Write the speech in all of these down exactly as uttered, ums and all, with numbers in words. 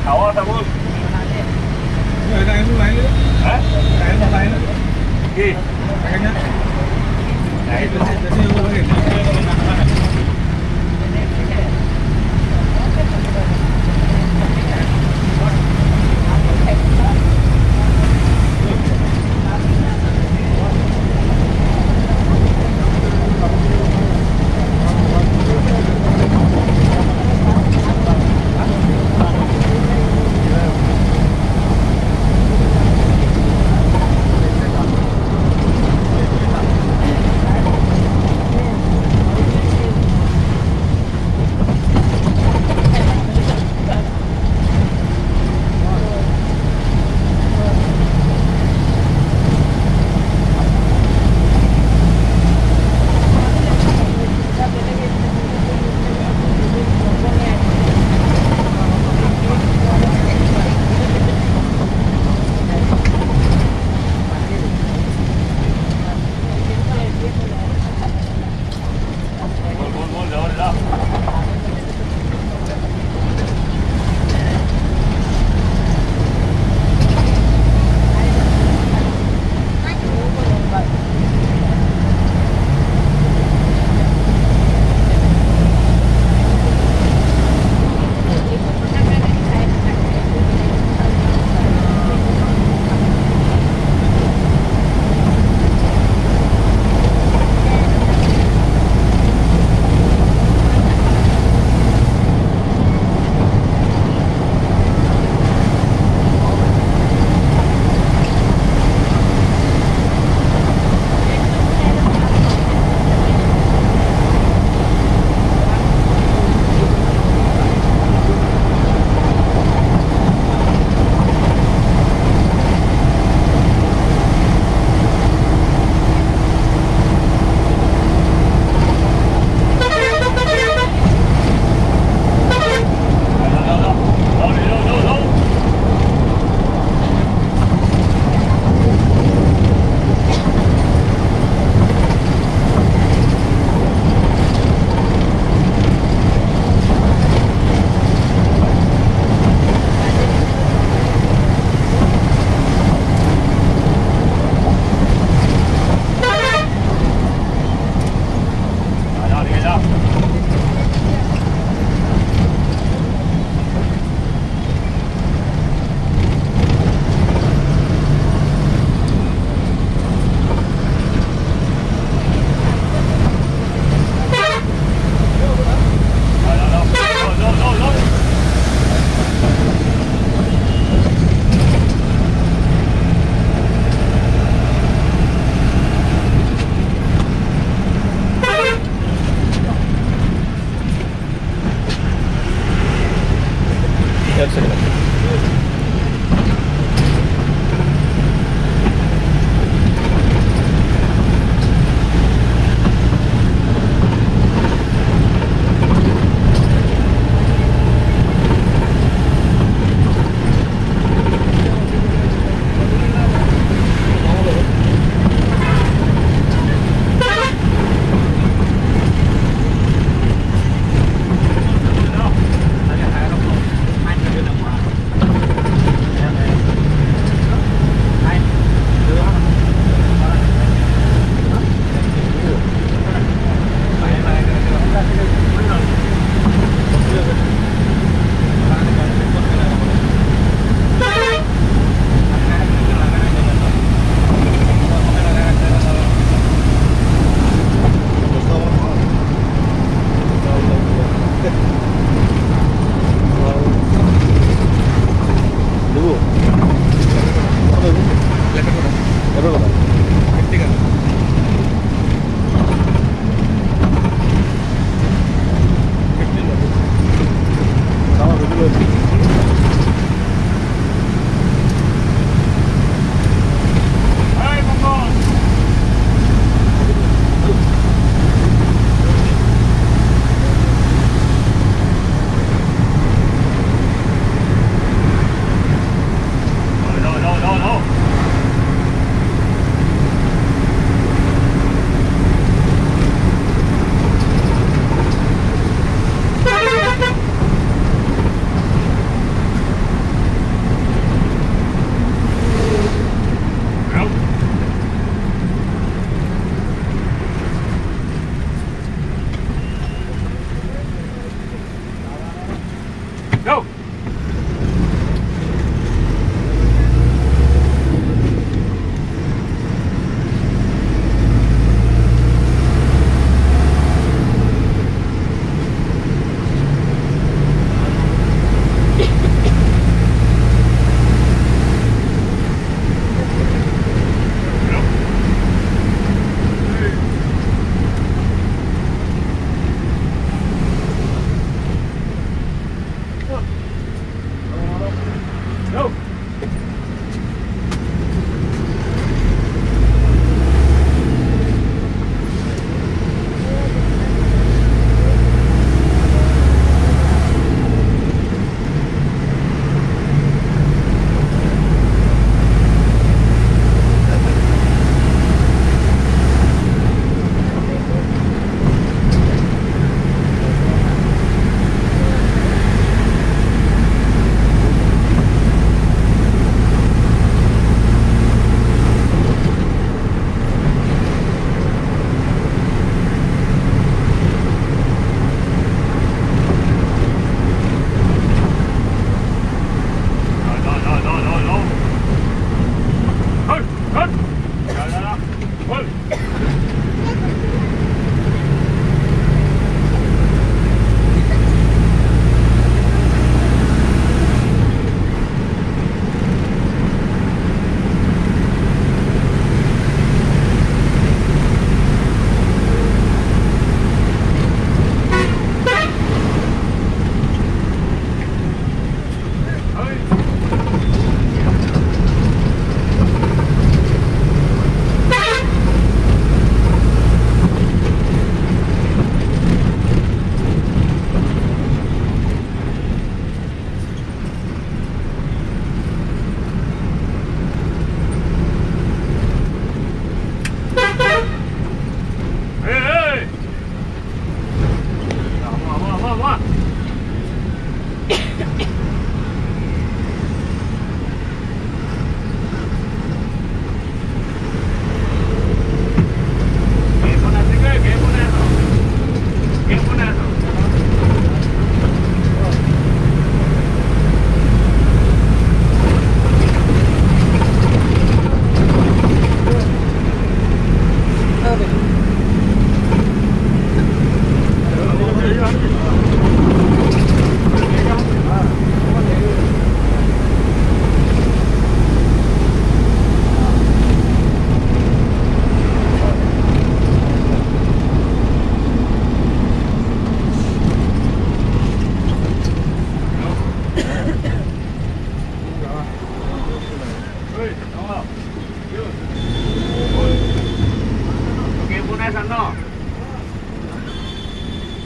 Awas Abul. Ada yang lain itu? Hah? Ada yang lain itu? Iya. Kayaknya. Nah itu. Jadi yang lain.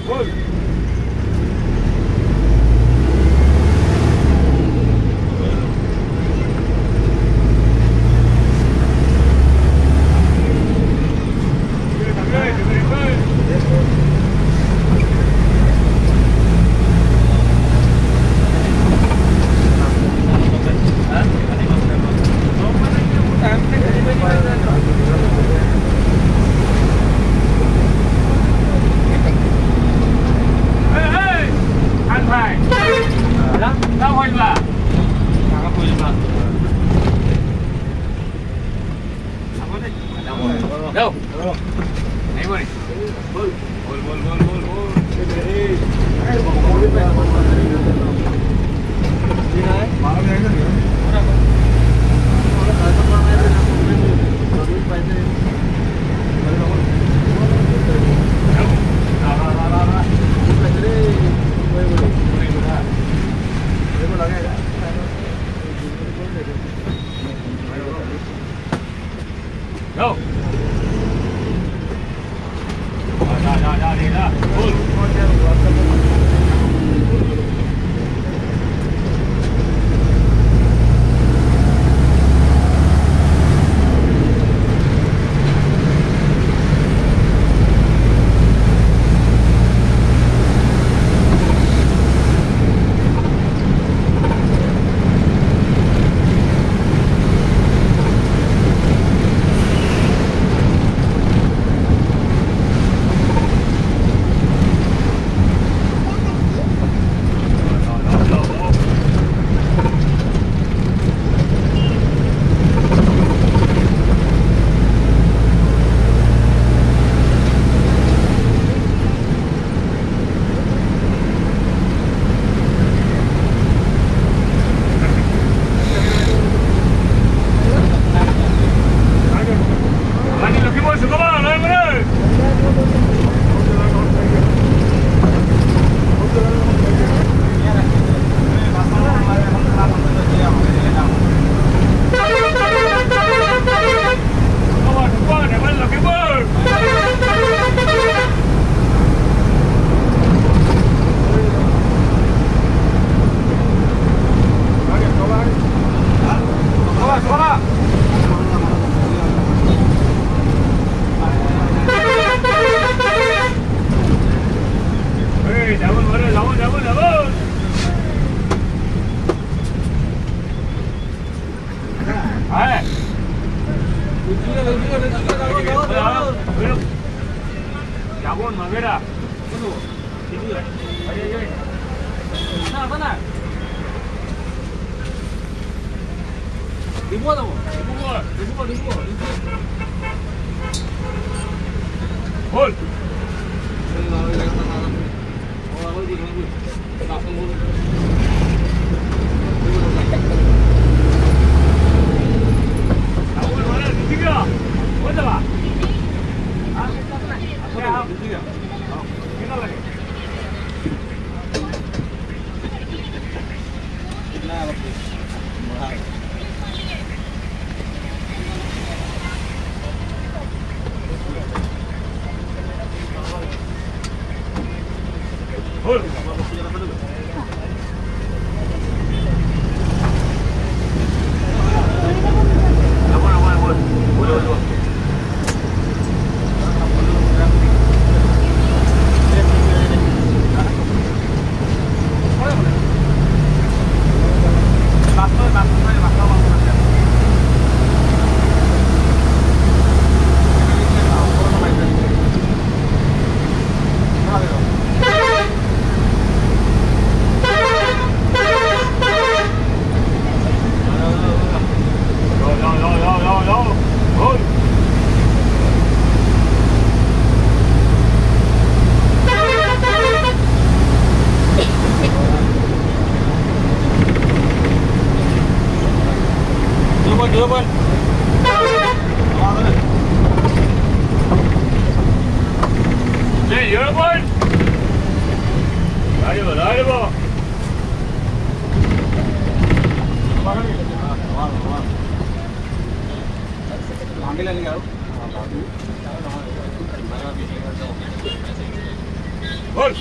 Full. Đâu? Này bơi. Bơi. Bơi bơi bơi bơi bơi. Đi này. Bảo em này nữa. Go. Ra ra ra đi ra. Full. Jabon Magera. Ini ya. Ayo ayo. Nah, mana? Dibuat apa? Dibuat, dibuat, dibuat. Hold. Hold. Dua pun. Hey, dua pun. Ayo, ayo, bo. Ambil lagi kau. Bol.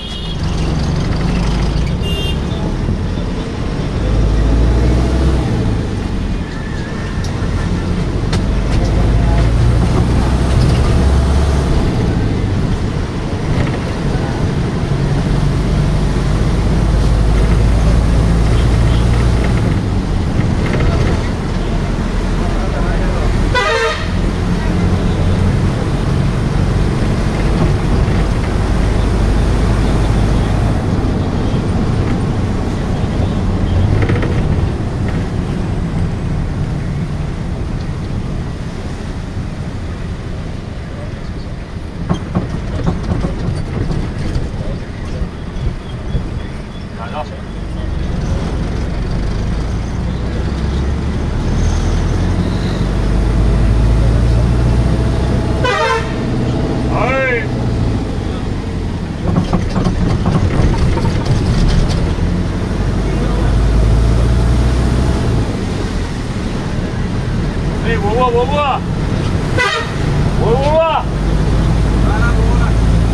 Bawa, bawa, bawa. Bawa, bawa. Mana bawa?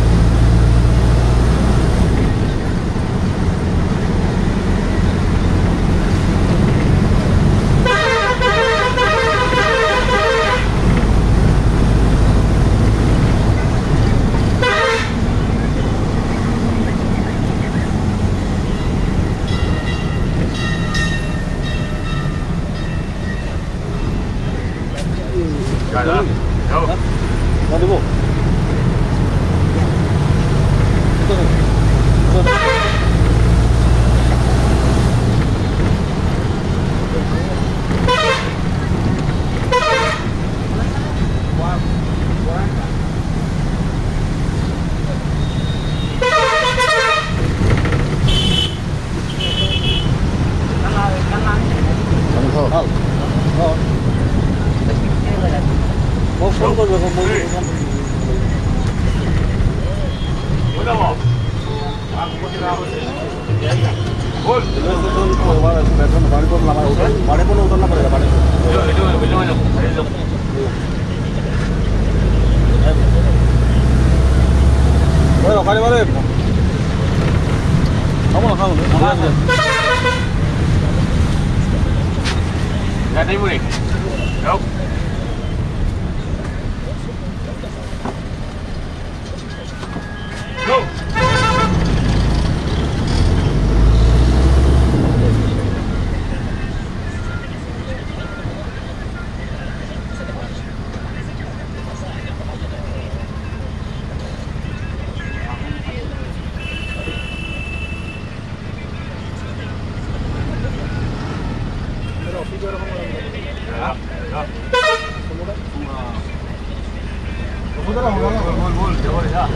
Jalan. Jauh. Mana bu? Mau phone कर दो mau Udah mau. Aku mau kira apa sih? Bol. गाड़ी को लगा उतर गाड़ी को उतरना पड़ेगा गाड़ी को Itu itu itu mana? Itu. ओए गाड़ी वाले kamu lah kamu Gak ibu nih. Jauh. Go. Bol, bol, jauh ya.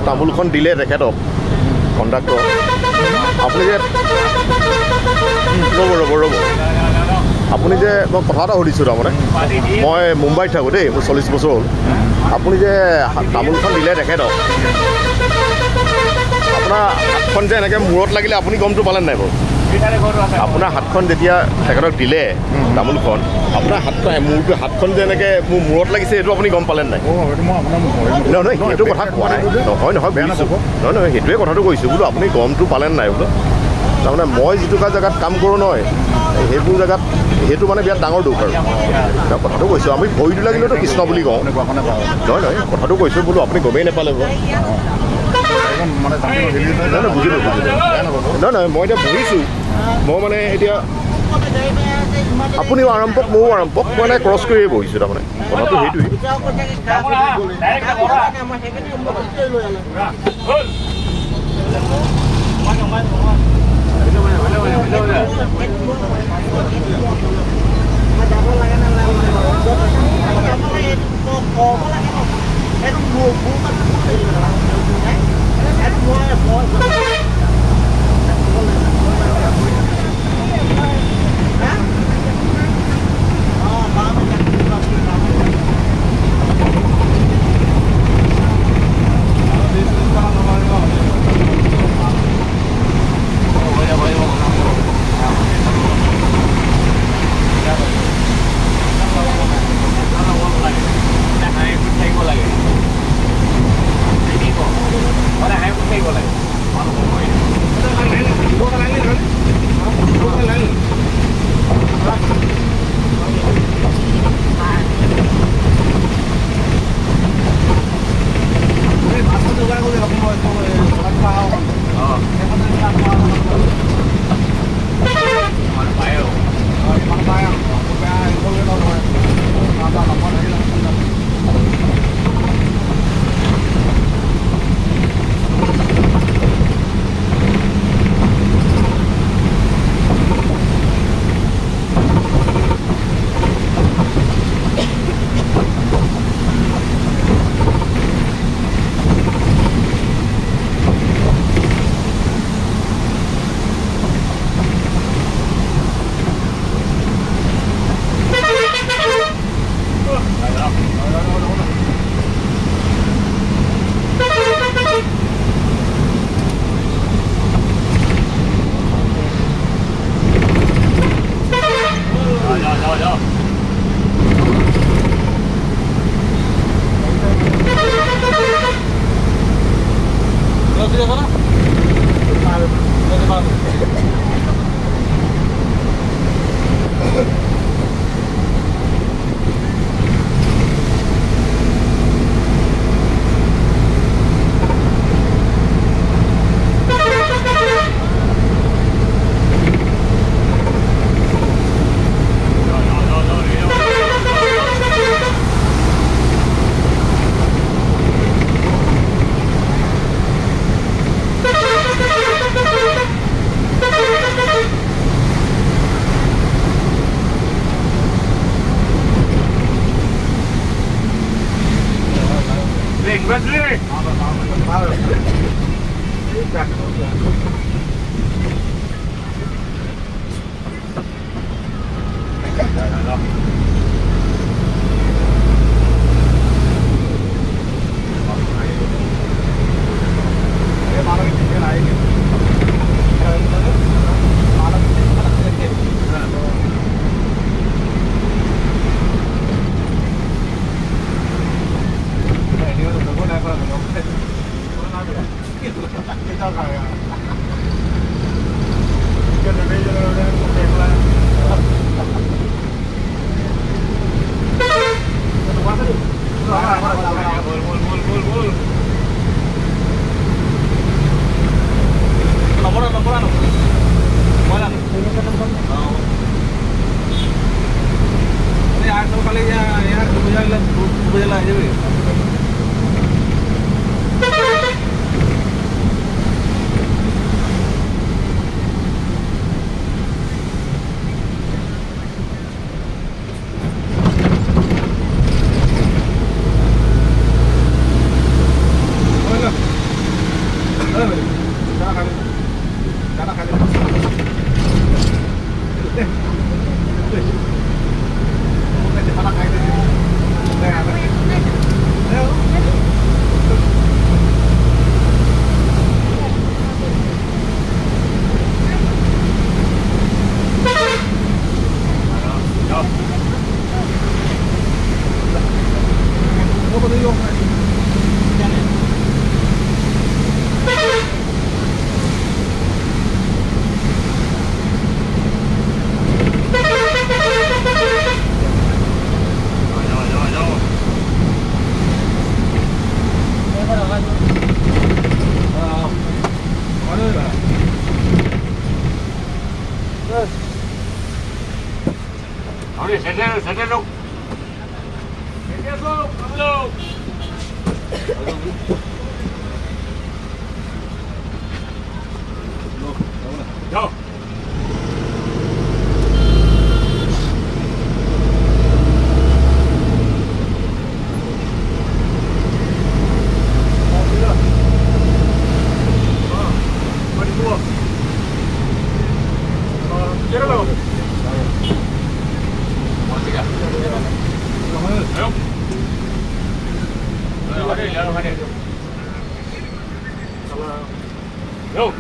তামোলখন দিলে তেখেতক কণ্ডাক্টৰ আপুনি যে ৰ'ব ৰ'ব ৰ'ব আপুনি যে মই কথা এটা সুধিছোঁ তাৰমানে মই মুম্বাইত থাকোঁ দেই মোৰ চল্লিছ বছৰ হ'ল আপুনি যে তামোলখন দিলে তেখেতক আপোনাৰ হাতখন যে এনেকৈ মূৰত লাগিলে আপুনি গমটো পালে নাই বাৰু আপোনাৰ হাতখন যেতিয়া তেখেতক দিলে তামোলখন আপোনাৰ হাতখন মূৰটো হাতখন যে এনেকৈ মোৰ মূৰত লাগিছে এইটো আপুনি গম পালে নাই নহয় নহয় সেইটো কথা কোৱা নাই নহয় নহয় বুজিছোঁ নহয় নহয় সেইটোৱে কথাটো কৈছোঁ বোলো আপুনি গমটো পালে নাই বোলো তাৰমানে মই যিটুকা জেগাত কাম কৰোঁ নহয় সেইবোৰ জেগাত সেইটো মানে বিৰাট ডাঙৰ দুখ আৰু কথাটো কৈছোঁ আমি ভৰিটো লাগিলেতো কৃষ্ণ বুলি কওঁ নহয় নহয় কথাটো কৈছোঁ বোলো আপুনি গমেই নাপালে বাৰু নহয় নহয় বুজিলোঁ বুজিলোঁ নহয় নহয় মই এতিয়া বহিছোঁ মই মানে এতিয়া আপুনিও আৰম্ভক ময়ো আৰম্ভক মই মানে ক্ৰছ কৰিয়ে বহিছোঁ তাৰমানে কথাটো সেইটোৱেই Oye, séntelo, séntelo. Séntelo, vámonos. Yo. Yo.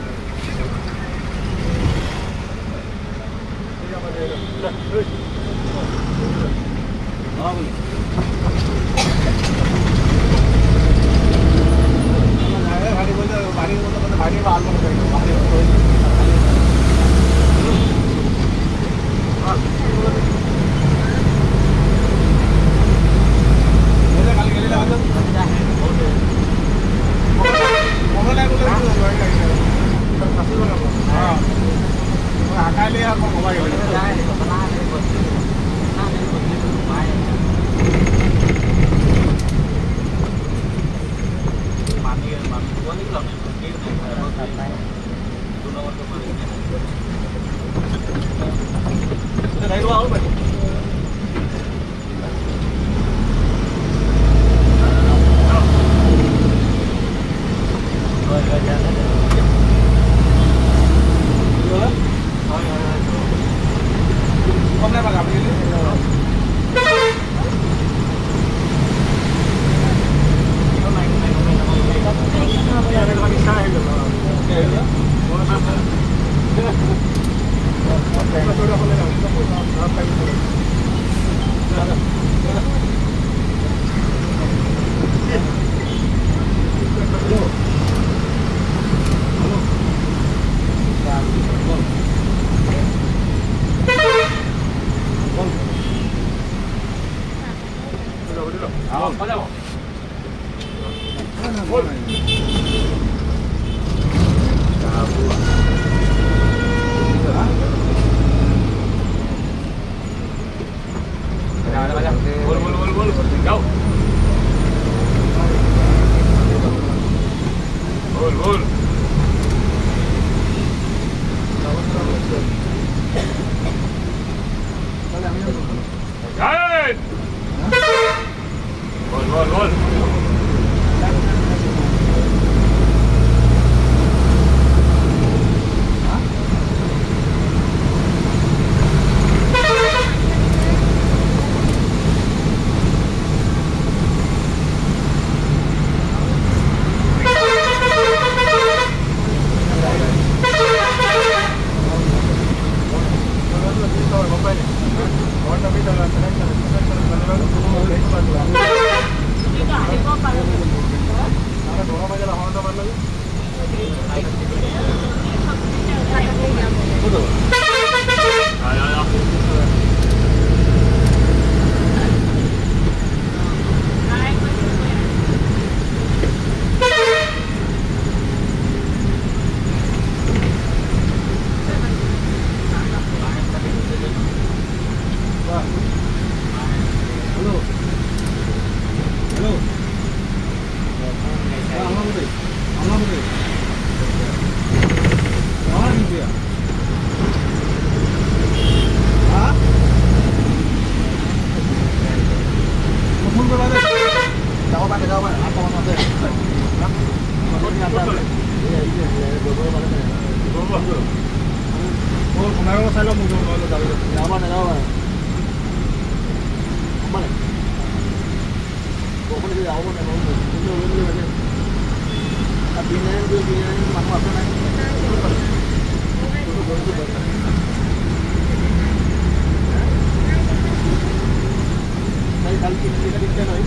Thank you. চাই লওঁ মোক যাব যাব নাযাব মানে বৰষুণ যাব মানুহ আছে নাই কালি তিনিটা তিনিটা নহয়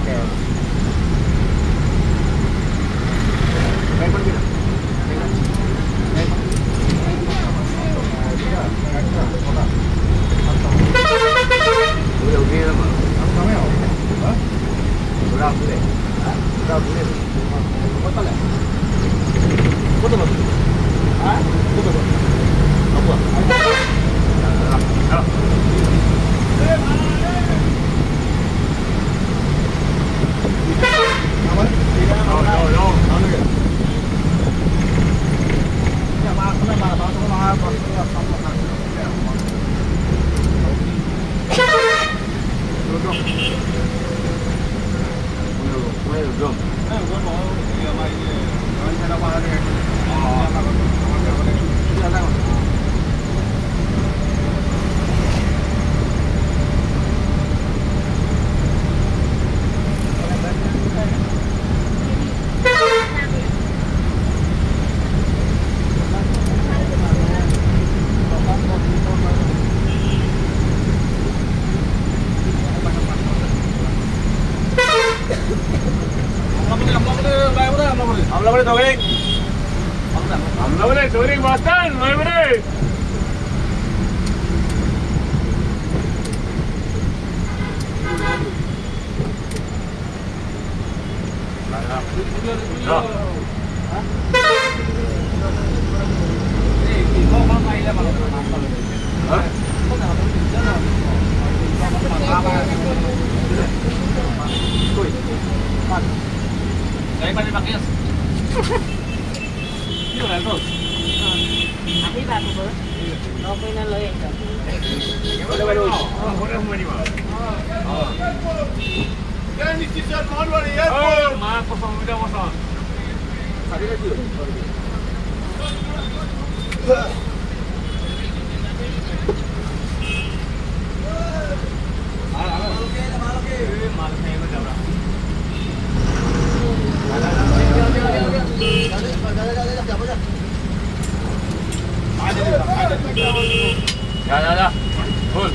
Ya, ya, ya. Full.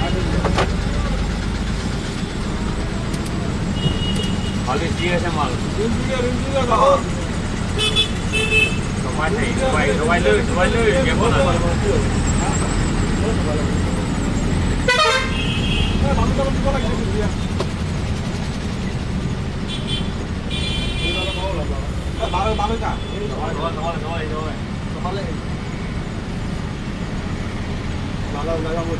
Habis dia sama. Rindu rindu dah. Rumah ni, rumah rumah lu, rumah lu, dia mana? Baru baru tak? Baru baru baru baru. Baru baru baru.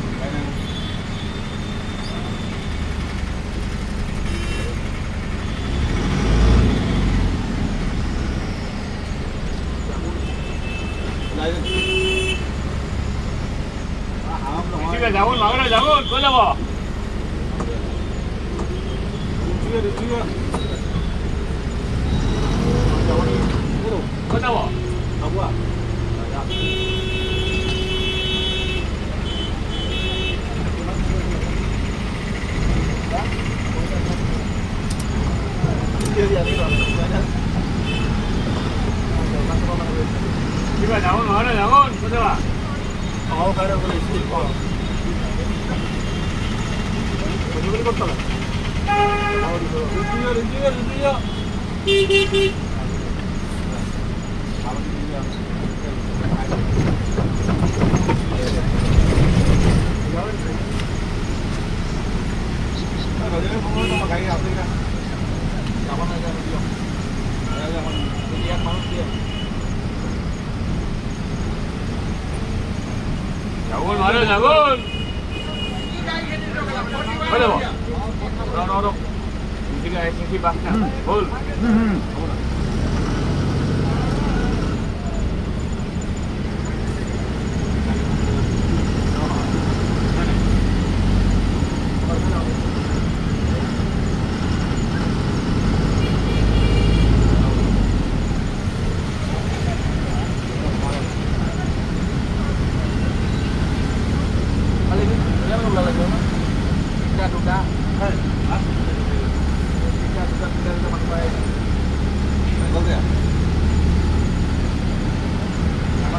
Juga jauh, mana jauh, kau jauh. Juga, juga. Kau jauh. Apa? Juga jauh, mana jauh, kau jauh. Oh, kau dah boleh sih. Bagaimana kau tahu? Oh, itu. Rindu, rindu, rindu. Jagun, mana jagun? Mana bo? No, no, no. Ini kan sisi baknya. Full.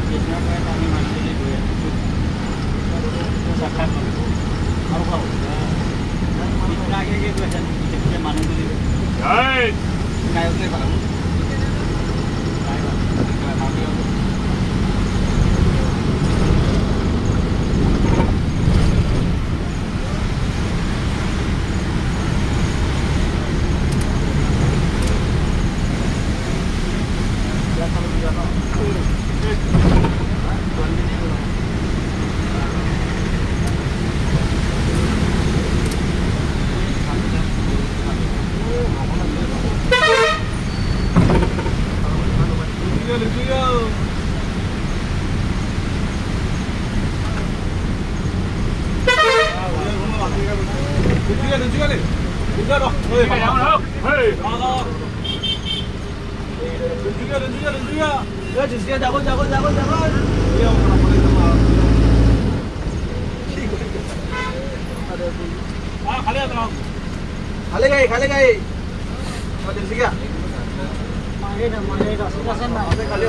खाली गई खाली गई क्या खाली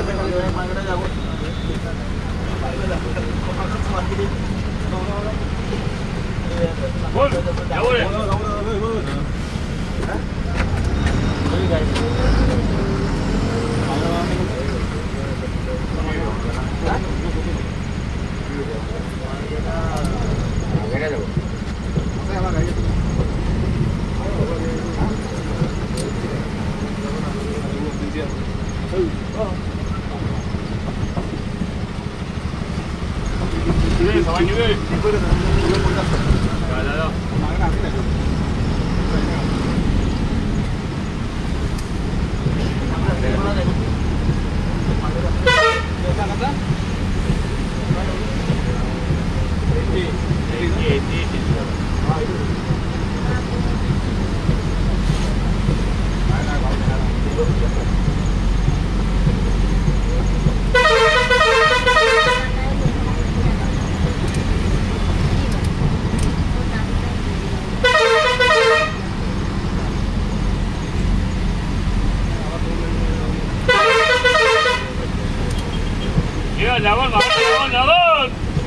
Jalan, jalan, jalan.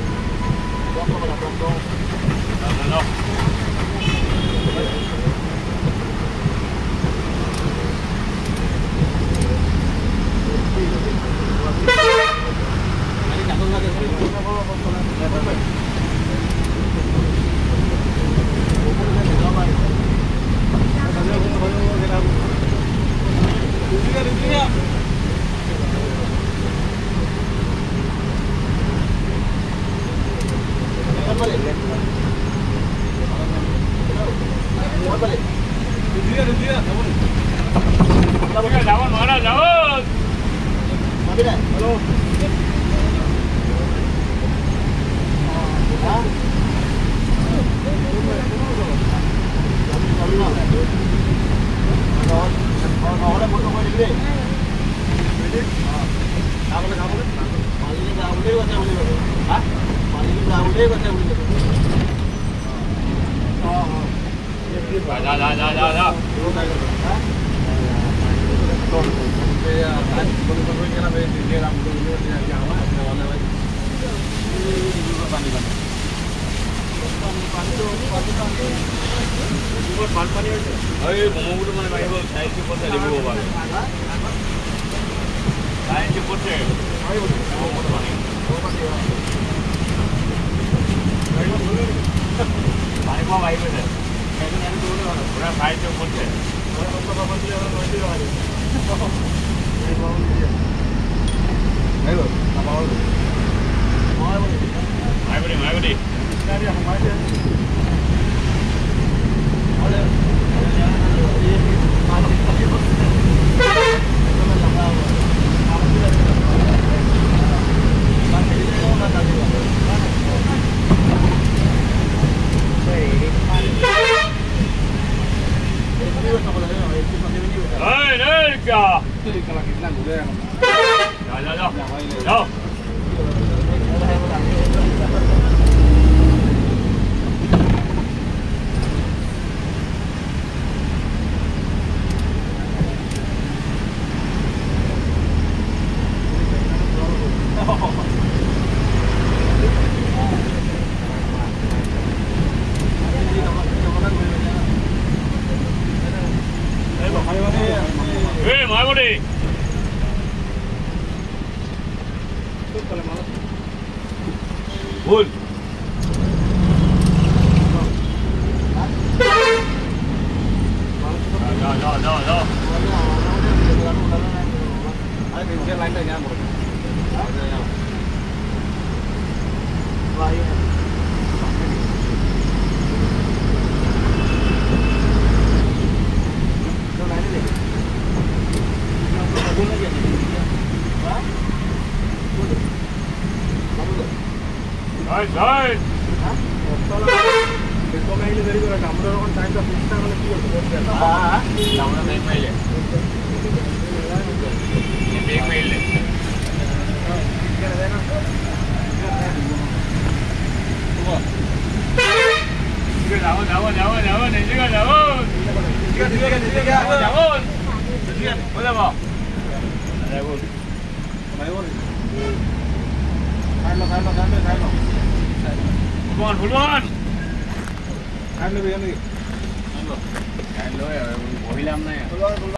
Jalan mana jalan? Halo. Ya ya ya ya ya. এই মায়ামতি ভুল যাও যাও যাও যাও Right, right. Jawab, jawab, jawab, jawab, ni juga jawab. Tiga, tiga, tiga, tiga, jawab. Tiga, boleh apa? Jawab. Jawab. Kailo, kailo, kailo, kailo. Puluhan, puluhan. Kailo, kailo. Kailo, kailo ya, bohilam na ya.